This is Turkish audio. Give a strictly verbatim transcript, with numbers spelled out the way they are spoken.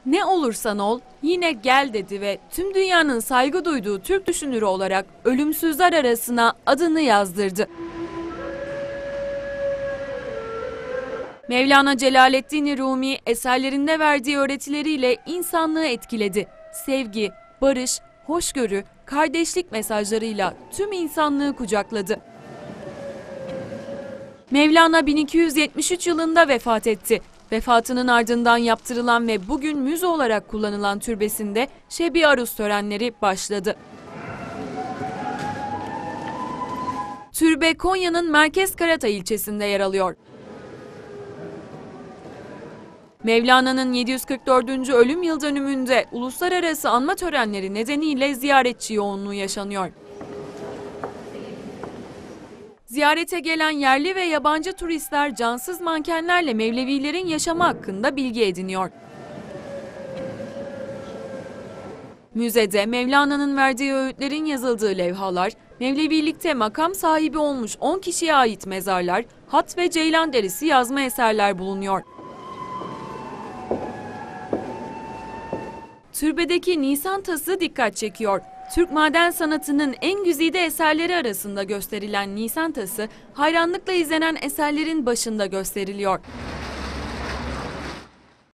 Ne olursan ol yine gel dedi ve tüm dünyanın saygı duyduğu Türk düşünürü olarak ölümsüzler arasına adını yazdırdı. Mevlana Celaleddin Rumi eserlerinde verdiği öğretileriyle insanlığı etkiledi. Sevgi, barış, hoşgörü, kardeşlik mesajlarıyla tüm insanlığı kucakladı. Mevlana bin iki yüz yetmiş üç yılında vefat etti. Vefatının ardından yaptırılan ve bugün müze olarak kullanılan türbesinde Şebi Aruz törenleri başladı. Türbe Konya'nın Merkez Karatay ilçesinde yer alıyor. Mevlana'nın yedi yüz kırk dördüncü ölüm yıl dönümünde uluslararası anma törenleri nedeniyle ziyaretçi yoğunluğu yaşanıyor. Ziyarete gelen yerli ve yabancı turistler cansız mankenlerle Mevlevilerin yaşamı hakkında bilgi ediniyor. Müzede Mevlana'nın verdiği öğütlerin yazıldığı levhalar, Mevlevilikte makam sahibi olmuş on kişiye ait mezarlar, hat ve ceylan derisi yazma eserler bulunuyor. Türbedeki Nisan tası dikkat çekiyor. Türk maden sanatının en güzide eserleri arasında gösterilen Nisan tası, hayranlıkla izlenen eserlerin başında gösteriliyor.